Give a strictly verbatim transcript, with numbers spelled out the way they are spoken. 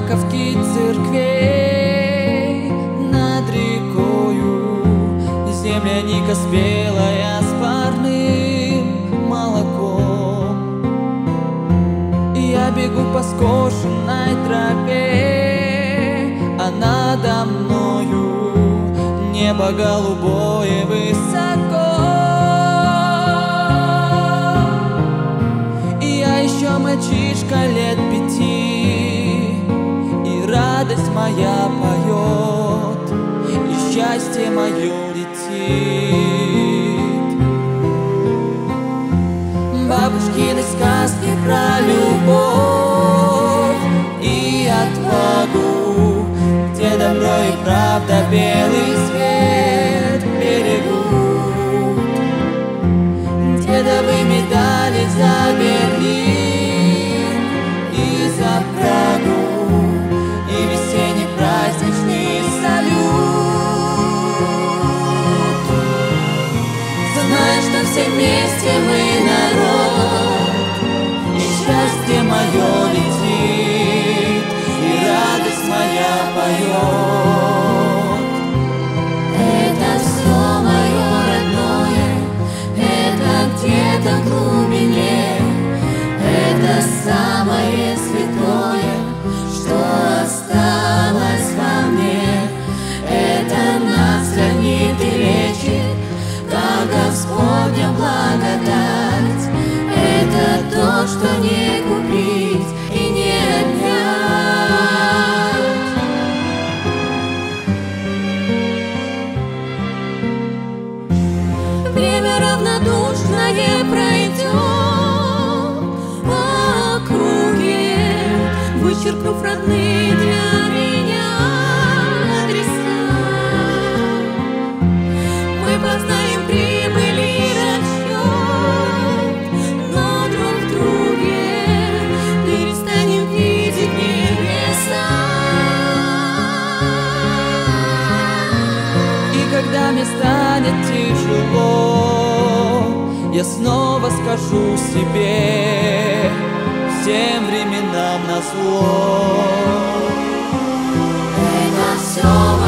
маковки церквей над рекою, земляника спелая с парным молоком. И я бегу по скошенной тропе, а надо мною небо голубое высоко. И я еще мальчишка лет пяти, и радость моя поет, и счастье мое летит. Бабушкины сказки про любовь и отвагу, где добро и правда белый свет берегут, дедовы медали за Берлин и за Прагу, и весенний праздничный салют. Знай, что все вместе мы народ, и счастье мое летит, и радость моя поет. Это все мое родное, это где-то в глубине, это самое святое, что осталось во мне. Это нас хранит и лечит, как Господня благодать. Это то, что не купить и не отнять. Время равнодушное пройдет по округе, вычеркнув родные для меня адреса. Мы познаем прибыль и расчет, но друг в друге перестанем видеть небеса. И когда мне станет тяжело, я снова скажу себе всем временам назло. Это все